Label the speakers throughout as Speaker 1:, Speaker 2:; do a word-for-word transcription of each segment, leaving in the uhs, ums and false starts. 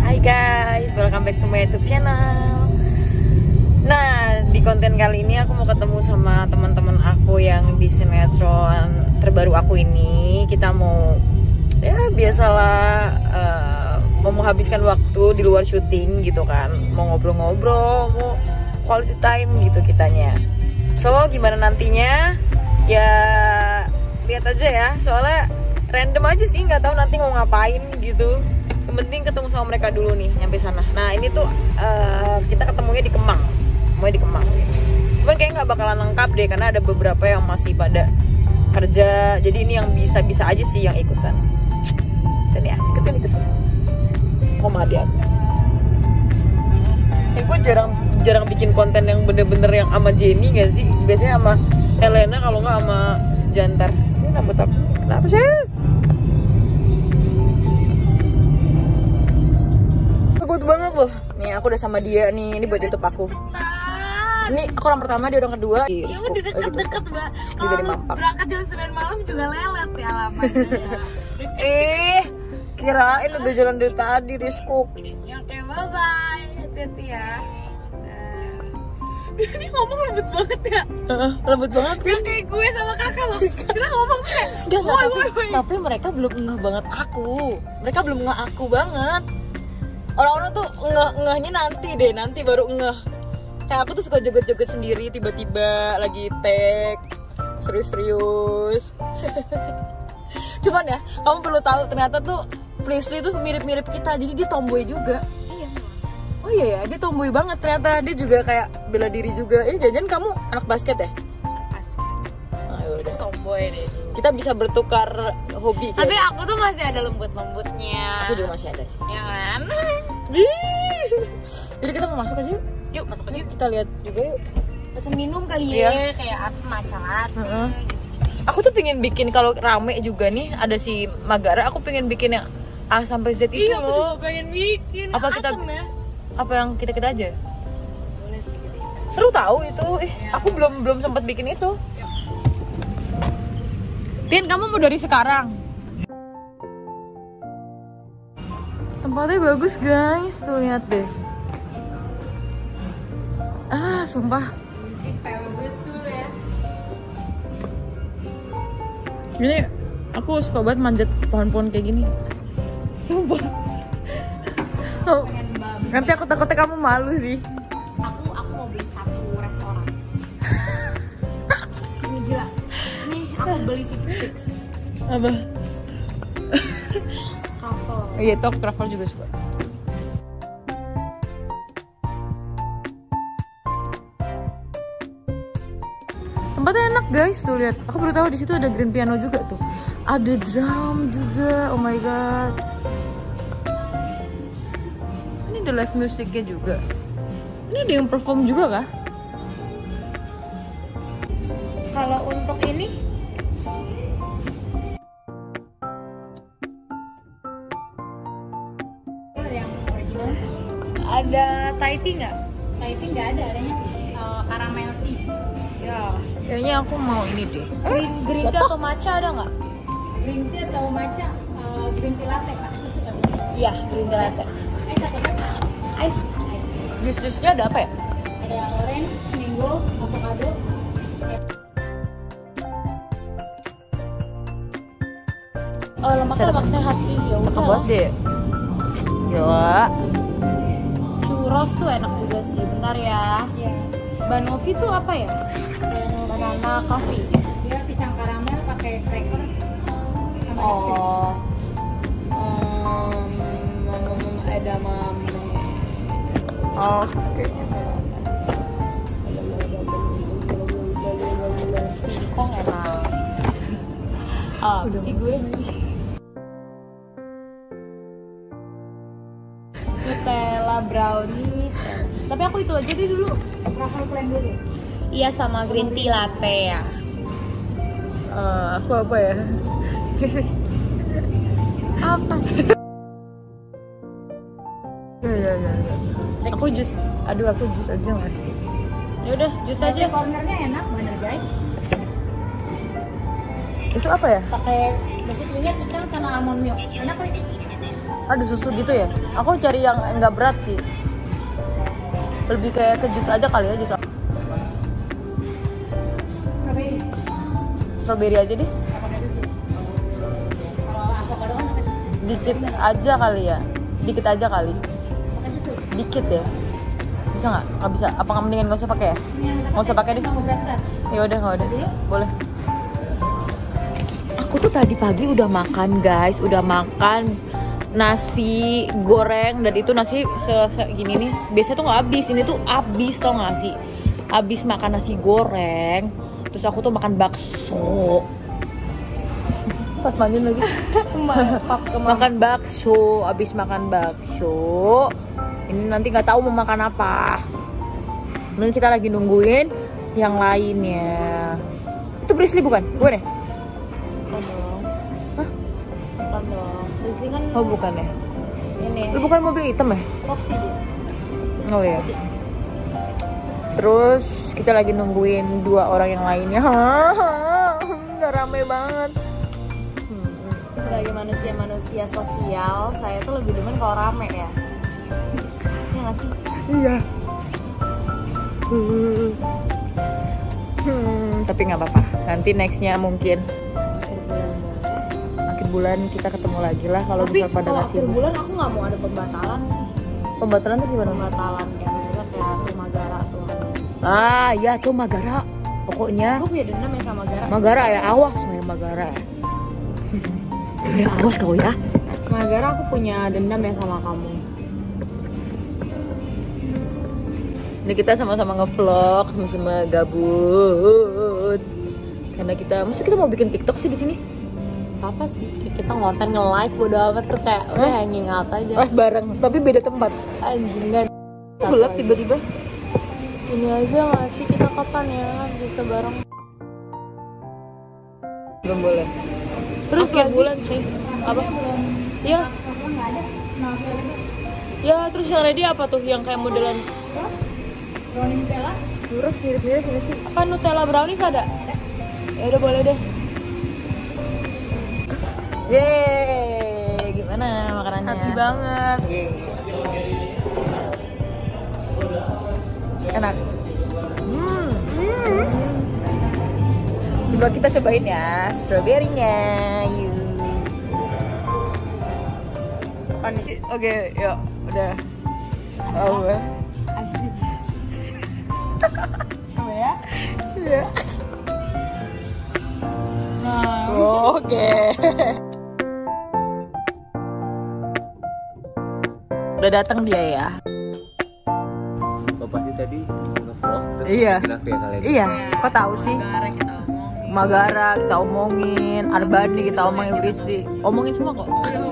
Speaker 1: Hai guys, welcome back to my YouTube channel. Nah, di konten kali ini aku mau ketemu sama teman-teman aku yang di sinetron terbaru aku ini. Kita mau, ya biasalah, uh, mau menghabiskan waktu di luar syuting gitu kan. Mau ngobrol-ngobrol, mau quality time gitu kitanya. So, gimana nantinya? Ya, lihat aja ya. Soalnya random aja sih, nggak tahu nanti mau ngapain gitu. Yang penting ketemu sama mereka dulu nih, nyampe sana. Nah ini tuh uh, kita ketemunya di Kemang, semuanya di Kemang. Cuman kayaknya nggak bakalan lengkap deh, karena ada beberapa yang masih pada kerja. Jadi ini yang bisa-bisa aja sih yang ikutan. Dan ya, ikutin ikutin. Komadi aku. Eh, gue jarang jarang bikin konten yang bener-bener yang sama Jenny nggak sih? Biasanya sama Helena, kalau nggak sama Jantar. Ini rambut aku kenapa sih? Takut banget loh. Nih aku udah sama dia nih. Ini buat YouTube aku. Ini aku orang pertama, dia orang kedua.
Speaker 2: Iya udah deket-deket mbak. Kalau lu berangkat jam sembilan malam juga lelet ya alamatnya.
Speaker 1: Eh, kirain udah jalan dari tadi, Rizko.
Speaker 2: Ya oke, bye bye. Hati-hati ya. Dia ini ngomong lembut banget ya.
Speaker 1: Uh, lembut banget kan?
Speaker 2: Kayak gue sama kakak loh. Kita ngomong tuh kayak
Speaker 1: Enggak, enggak, tapi, tapi mereka belum ngeh banget aku. Mereka belum ngeh aku banget. Orang-orang tuh ngeh-ngehnya nanti deh, nanti baru ngeh. Kayak aku tuh suka joget-joget sendiri, tiba-tiba lagi tag serius-serius. Cuman ya, kamu perlu tahu ternyata tuh Prisly tuh mirip-mirip kita, jadi dia tomboy juga.
Speaker 2: iya.
Speaker 1: Oh iya ya, dia tomboy banget ternyata. Dia juga kayak bela diri juga. Ini jangan kamu anak basket ya?
Speaker 2: Basket.
Speaker 1: Oh, udah.
Speaker 2: Tomboy deh.
Speaker 1: Kita bisa bertukar hobi.
Speaker 2: Tapi
Speaker 1: kayak.
Speaker 2: aku tuh masih ada lembut-lembutnya.
Speaker 1: Aku juga masih ada sih.
Speaker 2: Ya kan?
Speaker 1: Jadi kita mau masuk aja yuk.
Speaker 2: Yuk masuk aja.
Speaker 1: Kita lihat juga yuk.
Speaker 2: Pesen minum kali
Speaker 1: Iya.
Speaker 2: ya, kayak apa matcha latte
Speaker 1: Uh-uh.
Speaker 2: gitu-gitu.
Speaker 1: Aku tuh pengen bikin, kalau rame juga nih ada si Magara, aku pengen bikin yang A sampai Z itu
Speaker 2: Iya, aku
Speaker 1: loh.
Speaker 2: juga pengen bikin.
Speaker 1: Apa kita
Speaker 2: Asem ya?
Speaker 1: apa yang kita kita aja?
Speaker 2: Boleh sih gitu.
Speaker 1: Seru tahu itu. Eh,
Speaker 2: Ya.
Speaker 1: aku belum belum sempat bikin itu. Tin, kamu mau dari sekarang? Tempatnya bagus guys, tuh lihat deh. Ah, sumpah.
Speaker 2: Si P W betul ya.
Speaker 1: Ini aku suka banget manjat pohon-pohon kayak gini. Sumpah. Oh,
Speaker 2: Pengen banget.
Speaker 1: nanti aku takutnya kamu malu sih.
Speaker 2: Aku aku mau beli satu restoran. Ini gila. Nih aku beli si Fix.
Speaker 1: Apa?
Speaker 2: Truffle.
Speaker 1: Iya, itu aku travel juga suka. Tempatnya enak guys, tuh lihat. Aku baru tahu di situ ada grand piano juga tuh. Ada drum juga. Oh my god. Ini ada live musiknya juga. Ini ada yang perform juga kah?
Speaker 2: Kalau untuk ini yang original ada Thai tea nggak? Thai tea nggak ada, adanya uh, caramel tea. Ya.
Speaker 1: Kayaknya aku mau ini deh.
Speaker 2: Green green tea atau matcha ada nggak? Green tea atau matcha? Uh, green tea latte kak, susu tapi.
Speaker 1: Iya, green tea latte.
Speaker 2: Ice atau matcha? Ice.
Speaker 1: Jus-jusnya ada apa ya?
Speaker 2: Ada orange, mango, avocado. Oh, lemak-lemak sehat sih ya
Speaker 1: Apa
Speaker 2: udah.
Speaker 1: buat deh? Gila.
Speaker 2: Churros tuh enak juga sih. Bentar ya. Iya. Banoffee tuh apa ya? Banana coffee. Dia pisang karamel pakai cracker sama es krim.
Speaker 1: Oh. Um, edamame. Oke.
Speaker 2: Singkong enak. Ah, si gue. Nutella brownies. Tapi aku itu aja deh dulu. Truffle plain dulu. Iya sama green tea latte ya.
Speaker 1: Uh, aku apa ya?
Speaker 2: Apa?
Speaker 1: Ya, ya, ya. Aku jus. Aduh, aku jus aja nggak sih?
Speaker 2: Ya udah, jus aja. Cornernya enak bener guys.
Speaker 1: Itu apa ya?
Speaker 2: Pakai basic lihat pisang sama almond milk. Enak kok.
Speaker 1: Ada susu gitu ya? Aku cari yang enggak berat sih. Lebih kayak ke jus aja kali ya, jus.
Speaker 2: Strawberry.
Speaker 1: Strawberry aja deh.
Speaker 2: Pakai susu. Kalau avocado kan pakai susu.
Speaker 1: Dikit aja kali ya. Dikit aja kali.
Speaker 2: Pakai susu.
Speaker 1: Dikit ya. Bisa nggak? Nggak bisa. Apa nggak mendingan nggak usah pakai ya? Nggak usah pakai deh.
Speaker 2: Mau berat-berat.
Speaker 1: Ya udah nggak udah. Boleh. Aku tuh tadi pagi udah makan guys, udah makan nasi goreng dan itu nasi segini nih. Biasanya tuh nggak habis, ini tuh habis tau nggak sih? Habis makan nasi goreng, terus aku tuh makan bakso. Pas manjun lagi. Makan bakso, habis makan bakso. Ini nanti nggak tahu mau makan apa. Mungkin kita lagi nungguin yang lainnya. Itu Prisli bukan? Bukan ya?
Speaker 2: Bukan dong.
Speaker 1: Hah?
Speaker 2: Bukan dong. Rizky kan
Speaker 1: Oh bukan ya?
Speaker 2: ini.
Speaker 1: Lu bukan mobil hitam ya?
Speaker 2: Foxy dia.
Speaker 1: Oh ya. Terus kita lagi nungguin dua orang yang lainnya. Nggak rame banget.
Speaker 2: Sebagai manusia-manusia sosial, saya tuh lebih demen kalau rame ya. Iya nggak sih?
Speaker 1: Iya. Hmm. Hmm, tapi nggak apa-apa. Nanti nextnya mungkin akhir bulan kita ketemu lagi lah kalau
Speaker 2: Tapi
Speaker 1: misal pada
Speaker 2: kalau
Speaker 1: ngasih.
Speaker 2: akhir bulan aku nggak mau ada pembatalan sih.
Speaker 1: Pembatalan tuh gimana?
Speaker 2: Pembatalan kayak misalnya kayak rumah Gara atau apa.
Speaker 1: Ah, ya tuh Magara. Pokoknya
Speaker 2: Aku punya dendam ya sama Gara.
Speaker 1: Magara ya, awas ya Magara. Ya awas kau ya.
Speaker 2: Sama Gara aku punya dendam ya sama kamu.
Speaker 1: Ini kita sama-sama ngevlog, sama-sama gabut. Karena kita, masa kita mau bikin TikTok sih di sini?
Speaker 2: Apa sih? Kita ngonten nge-live udah amat tuh kayak udah hanging out aja.
Speaker 1: Eh bareng, tapi beda tempat.
Speaker 2: Anjing kan.
Speaker 1: Gelap tiba-tiba.
Speaker 2: Ini aja nggak sih kita kapan ya bisa bareng?
Speaker 1: Belum boleh.
Speaker 2: Terus
Speaker 1: Akhir
Speaker 2: lagi,
Speaker 1: bulan sih. Apa? Iya. Ya terus yang ready apa tuh yang kayak modelan?
Speaker 2: Brownie Nutella?
Speaker 1: Terus mirip-mirip ini sih.
Speaker 2: Apa Nutella brownies ada? Ya udah boleh deh.
Speaker 1: Yeay, gimana makanannya?
Speaker 2: Happy banget.
Speaker 1: Yeay. Enak. Hmm. Hmm. Coba kita cobain ya strawberry-nya. Yuk. Oke, yuk, udah. Oh,
Speaker 2: Asli. Coba ya.
Speaker 1: ya.
Speaker 2: Nah.
Speaker 1: Oke. Udah datang dia ya.
Speaker 3: Bapaknya tadi nge-vlog terus
Speaker 1: Iya.
Speaker 3: bilang kayak kalian.
Speaker 1: Iya, kok tahu sih?
Speaker 2: Gara kita omongin.
Speaker 1: Magara kita omongin, Arbani kita omongin, Rizky omongin semua kok.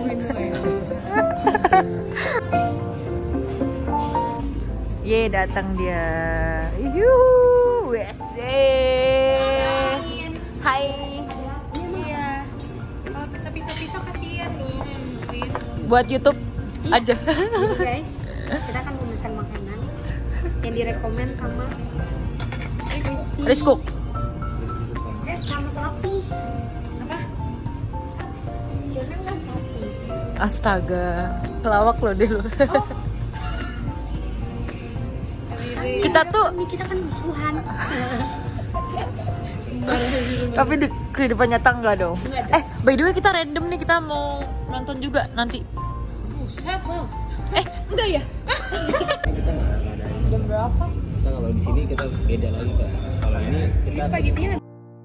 Speaker 1: Ye datang dia. Yuhu, wese. Hai.
Speaker 2: Iya. Kalau kita pisah-pisah kasihan nih.
Speaker 1: Buat YouTube aja.
Speaker 4: Jadi guys, kita akan memesan makanan yang direkomend sama Rizky.
Speaker 1: Rizko.
Speaker 4: Eh, sama sapi. Apa? Ya kan kan sapi.
Speaker 1: Astaga, lawak loh deh lo.
Speaker 4: Oh,
Speaker 1: Kita tuh,
Speaker 4: ini kita kan musuhan.
Speaker 1: tapi di kehidupan nyata enggak dong. Eh, by the way kita random nih, kita mau nonton juga nanti.
Speaker 4: Buset loh.
Speaker 1: Eh, enggak ya?
Speaker 3: Kita nggak ada.
Speaker 2: Jam berapa?
Speaker 3: Kita kalau di sini kita beda lagi kan. Kalau ini kita
Speaker 4: Spaghettinya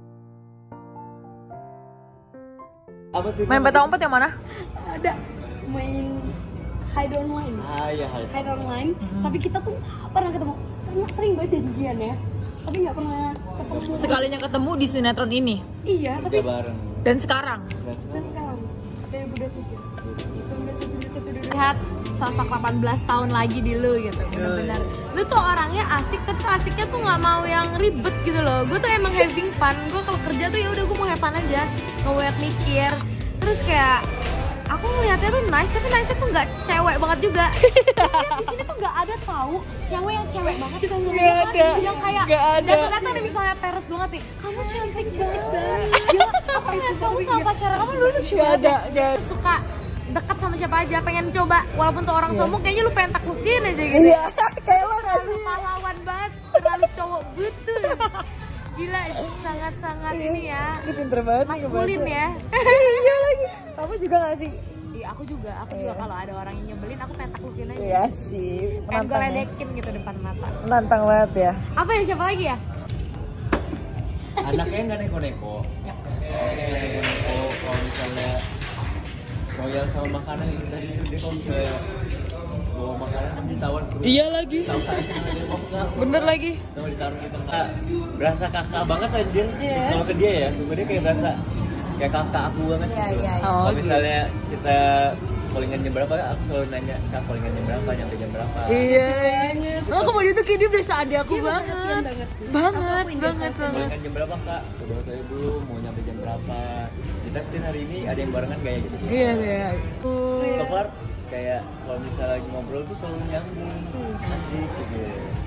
Speaker 3: apa tuh?
Speaker 1: Main peta umpet yang mana?
Speaker 4: ada main hide online.
Speaker 3: Ah ya hal.
Speaker 4: Hide online, tapi kita tuh nggak pernah ketemu. Pernah sering banget janjian ya. Tapi nggak pernah ketemu.
Speaker 1: Sekalinya ketemu di sinetron ini.
Speaker 4: Iya, tapi
Speaker 3: Kita bareng.
Speaker 1: Dan sekarang.
Speaker 4: dan sekarang dari budak tiga.
Speaker 2: Lihat sosok delapan belas tahun lagi di lu gitu, bener-bener lu tuh orangnya asik tapi asiknya tuh nggak mau yang ribet gitu loh. Gue tuh emang having fun, gue kalau kerja tuh ya udah gue mau have fun aja, nggak banyak mikir. Terus kayak aku ngeliatnya tuh nice, tapi nice tuh nggak cewek banget juga. Di sini tuh nggak ada tahu cewek yang cewek banget gitu,
Speaker 1: Nggak ada,
Speaker 2: yang kayak
Speaker 1: nggak ada.
Speaker 2: datang-datang nih misalnya peres banget nih, kamu cantik banget banget, gila apa itu kamu sama pacar kamu lucu
Speaker 1: Gak ada, gak
Speaker 2: suka dekat sama
Speaker 4: siapa aja, pengen coba walaupun tuh orang sombong kayaknya lu pengen taklukin aja gitu.
Speaker 1: Iya, kayak lo nggak
Speaker 4: Terlalu pahlawan banget, terlalu cowok betul. Gila, sangat-sangat ini ya.
Speaker 1: Ini pinter banget nih
Speaker 4: Maskulin
Speaker 1: ngebaca.
Speaker 4: ya.
Speaker 1: Iya lagi. Kamu juga nggak sih?
Speaker 4: Iya, aku juga, aku juga
Speaker 1: Iya.
Speaker 4: kalau ada orang yang nyebelin aku pengen taklukin aja.
Speaker 1: Iya sih.
Speaker 4: Pengen gue
Speaker 1: Menantang ya.
Speaker 4: ledekin gitu depan mata.
Speaker 1: Menantang banget ya.
Speaker 4: Apa ya, siapa lagi ya?
Speaker 3: Anaknya nggak neko-neko. Anaknya nggak neko-neko. Kalau misalnya royal sama makanan itu tadi itu dia kalau misalnya bawa makanan kan ditawar terus.
Speaker 1: Iya lagi.
Speaker 3: Tawaran dia mau nggak?
Speaker 1: Bener lagi.
Speaker 3: Sama ditaruh di tengah. Berasa kakak banget aja. Kalau ke dia ya, ke dia kayak berasa kayak kakak aku banget.
Speaker 4: Iya, iya, iya.
Speaker 1: Oh,
Speaker 3: Kalau
Speaker 1: gitu.
Speaker 3: misalnya kita callingan jam berapa, aku selalu nanya, kak callingan jam berapa, nyampe jam berapa.
Speaker 1: Iya. Lo kok dia tuh kayak dia berasa adik aku banget.
Speaker 4: banget sih.
Speaker 1: Banget,
Speaker 4: Aku
Speaker 1: banget, banget.
Speaker 3: Callingan jam berapa kak? Udah saya belum, mau nyampe jam berapa. Kita sih hari ini ada yang barengan kayak gitu.
Speaker 1: Iya, iya.
Speaker 3: So far kayak kalau misalnya lagi ngobrol tuh selalu nyambung, asik gitu.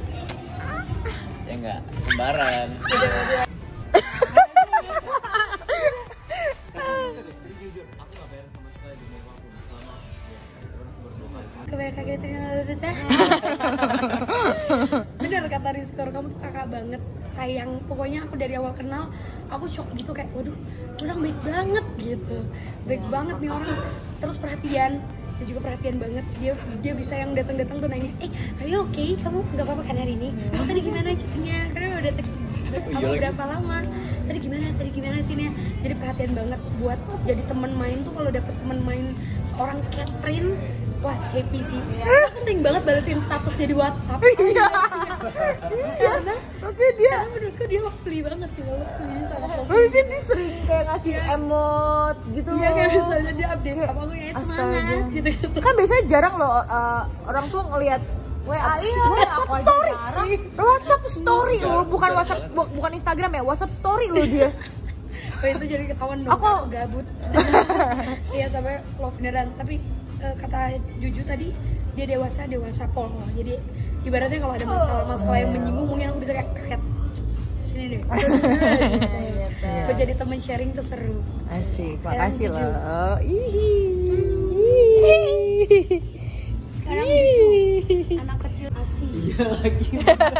Speaker 3: Ya enggak, kembaran.
Speaker 4: Kebanyakan gitu ya. Bener kata Rizkor, kamu tuh kakak banget, sayang. Pokoknya aku dari awal kenal, aku shock gitu kayak, waduh, orang baik banget gitu, baik banget nih orang. Terus perhatian, dia juga perhatian banget. Dia dia bisa yang datang-datang tuh nanya, eh, are you okay? Kamu nggak apa-apa kan hari ini? Oh, tadi gimana chattingnya? Karena udah tadi kamu berapa lama? Tadi gimana? Tadi gimana sini? Jadi perhatian banget buat jadi teman main tuh. Kalau dapet teman main seorang Catherine, wah happy sih. Aku sering banget balesin statusnya di WhatsApp. Iya. Karena
Speaker 1: Oke dia.
Speaker 4: karena menurutku dia lovely banget sih, lovely sama lovely.
Speaker 1: Mungkin dia sering kayak ngasih emot gitu.
Speaker 4: Iya, kayak
Speaker 1: loh.
Speaker 4: misalnya dia update apa aku kayak semangat
Speaker 1: Astaga.
Speaker 4: gitu-gitu.
Speaker 1: Kan biasanya jarang loh uh, orang tuh ngelihat W A,
Speaker 4: Iya,
Speaker 1: WhatsApp
Speaker 4: aku aja
Speaker 1: story,
Speaker 4: jarang.
Speaker 1: WhatsApp story loh,
Speaker 3: Jarang,
Speaker 1: bukan
Speaker 3: jarang
Speaker 1: WhatsApp,
Speaker 3: banget.
Speaker 1: bu- bukan Instagram ya, WhatsApp story loh dia.
Speaker 4: Oh, itu jadi ketahuan dong,
Speaker 1: Aku-
Speaker 4: aku gabut. Iya, tapi love beneran. Tapi eh, kata Juju tadi dia dewasa, dewasa pol. Jadi ibaratnya kalau ada masalah-masalah yang menyinggung, mungkin aku bisa kayak kaget. Sini deh. Buat jadi temen sharing tuh seru.
Speaker 1: Asik,
Speaker 4: Sekarang
Speaker 1: makasih
Speaker 4: Juju.
Speaker 1: loh. Ih.
Speaker 4: Sekarang Juju, anak kecil asih.
Speaker 3: Iya lagi.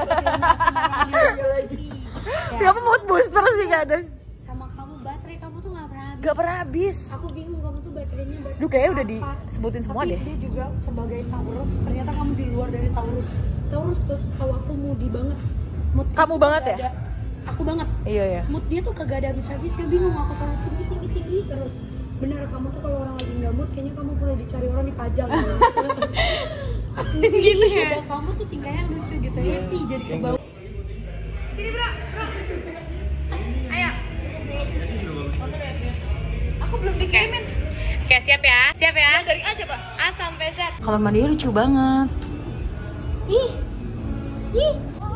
Speaker 1: Ya apa mood booster sih kadang.
Speaker 4: Sama kamu baterai kamu tuh nggak pernah habis.
Speaker 1: Gak pernah habis.
Speaker 4: Aku bingung kamu tuh baterainya baterai
Speaker 1: Duh kayaknya udah
Speaker 4: apa.
Speaker 1: disebutin semua
Speaker 4: Tapi
Speaker 1: deh.
Speaker 4: dia juga sebagai Taurus, ternyata kamu di luar dari Taurus. Taurus terus tahu aku moody banget. Mood
Speaker 1: Kamu
Speaker 4: tuh
Speaker 1: banget
Speaker 4: kagak
Speaker 1: ya?
Speaker 4: ada- Aku banget.
Speaker 1: Iya ya.
Speaker 4: Mood dia tuh kagak ada habis-habisnya, bingung aku selalu tinggi tinggi tinggi terus. Benar, kamu tuh kalau orang lagi nggak mood kayaknya kamu perlu dicari orang dipajang. Gitu ya. Kamu tuh tingkahnya lucu gitu, happy jadi ke bawah. Sini bro, bro. Ayo. Aku belum dikirimin. Oke, siap ya. Siap ya. Dari A siapa? A sampai Z.
Speaker 1: Kamar mandinya lucu banget.
Speaker 4: Ih. Ih.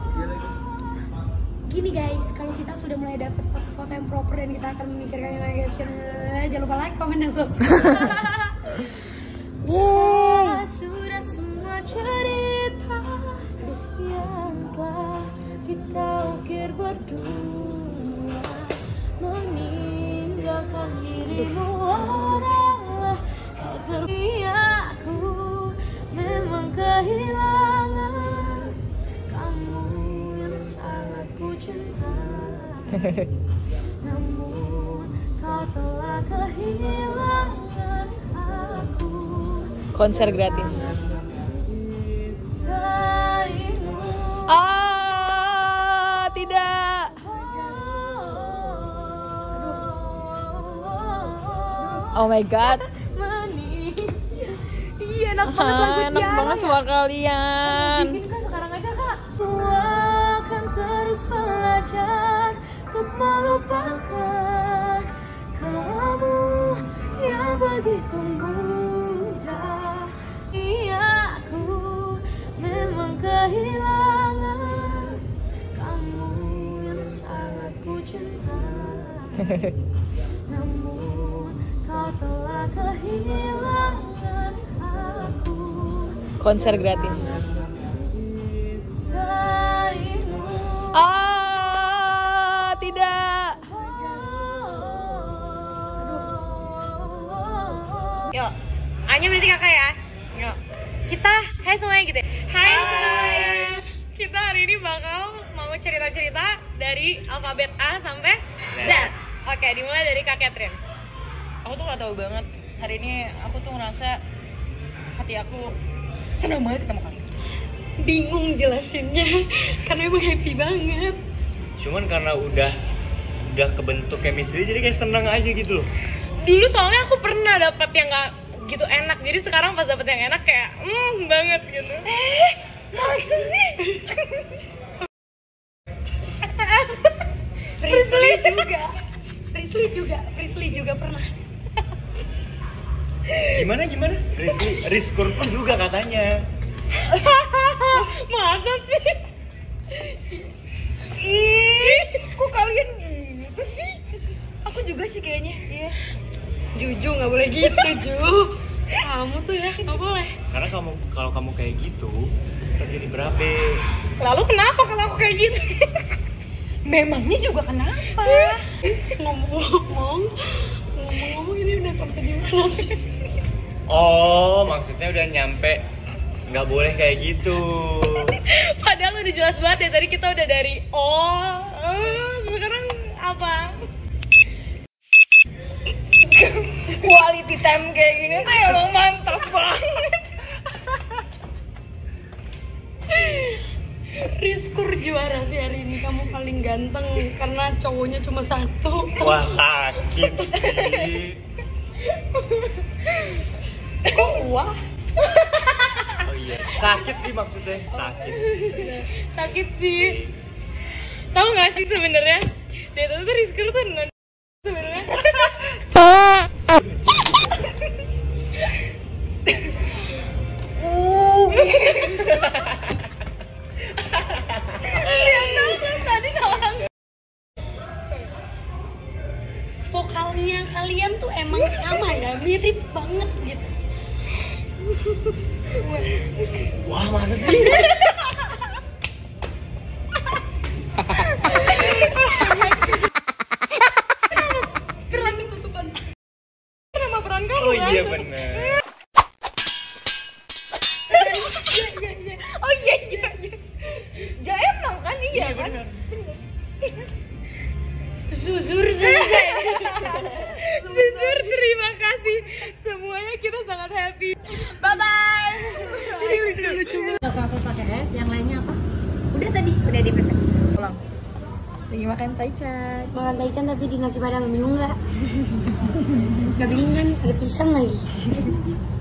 Speaker 4: Gini guys, kalau kita sudah mulai dapat foto-foto yang proper dan kita akan memikirkan yang caption, jangan lupa like, comment, dan subscribe.
Speaker 1: Wow.
Speaker 4: Sudah semua cerita yang telah kita ukir berdua, meninggalkan dirimu adalah agar aku memang kehilangan kamu yang sangat ku cinta. Namun kau telah kehilangan aku.
Speaker 1: Konser gratis. Ah, tidak. Oh my god.
Speaker 4: Iya, enak banget lagu
Speaker 1: Ah, enak
Speaker 4: Tiara
Speaker 1: banget
Speaker 4: ya.
Speaker 1: suara kalian.
Speaker 4: Bikin kan sekarang aja kak. Aku akan terus belajar untuk melupakan kamu yang begitu mudah. Iya, aku memang kehilangan kamu yang sangat ku cinta. Namun kau telah kehilangan aku.
Speaker 1: Konser gratis. Ah, tidak.
Speaker 4: Yuk,
Speaker 1: kakaknya berarti kakak ya. Yuk. Kita, hai semuanya gitu. Hai, hai semuanya. Kita hari ini bakal mau cerita-cerita dari alfabet A sampai Z. Oke, dimulai dari Kak Catherine.
Speaker 5: Aku tuh nggak tahu banget. Hari ini aku tuh ngerasa hati aku senang banget ketemu kalian.
Speaker 4: Bingung jelasinnya karena emang happy banget.
Speaker 3: Cuman karena udah udah kebentuk chemistry jadi kayak seneng aja gitu loh.
Speaker 1: Dulu soalnya aku pernah dapet yang nggak gitu enak, jadi sekarang pas dapet yang enak kayak hmm banget gitu. Eh, masa sih?
Speaker 4: Frisly juga. Frisly juga, Frisly juga pernah.
Speaker 3: Gimana gimana? Rizky, Rizkur pun juga katanya.
Speaker 1: Masa sih?
Speaker 5: Ih, kok kalian gitu sih? Aku juga sih kayaknya. Iya.
Speaker 4: Juju nggak boleh gitu, Ju. Kamu tuh ya nggak boleh.
Speaker 3: Karena kamu kalau kamu kayak gitu terjadi berabe.
Speaker 1: Lalu kenapa kalau aku kayak gitu?
Speaker 5: Memangnya juga kenapa?
Speaker 4: Ngomong-ngomong, ngomong-ngomong ini udah sampai di mana sih?
Speaker 3: Oh, maksudnya udah nyampe nggak boleh kayak gitu.
Speaker 1: Padahal udah jelas banget ya, tadi kita udah dari oh, uh, sekarang apa?
Speaker 5: Quality time kayak gini tuh emang mantap banget.
Speaker 4: Rizkur juara sih hari ini, kamu paling ganteng karena cowoknya cuma satu.
Speaker 3: Wah sakit sih.
Speaker 4: Kok wah?
Speaker 3: Oh iya, sakit sih maksudnya, sakit.
Speaker 1: Sakit sih. Tahu nggak sih sebenarnya? Dia tuh Rizky tuh non sebenarnya.
Speaker 4: Vokalnya kalian tuh emang sama ya, mirip banget gitu.
Speaker 3: Wah masa sih?
Speaker 4: Peran tutupan.
Speaker 1: Nama peran kamu
Speaker 3: Oh
Speaker 1: kan?
Speaker 3: iya benar.
Speaker 1: Oh iya iya iya. Ya emang kan iya kan?
Speaker 4: Zuzur selesai.
Speaker 1: Jujur terima kasih semuanya, kita sangat happy. Bye bye.
Speaker 2: Kakak aku pakai es, yang lainnya apa?
Speaker 4: Udah tadi, udah dipesan.
Speaker 2: Pulang. Lagi makan taichan.
Speaker 4: Makan taichan tapi di nasi padang, bingung nggak? Nggak bingung kan? Ada pisang lagi.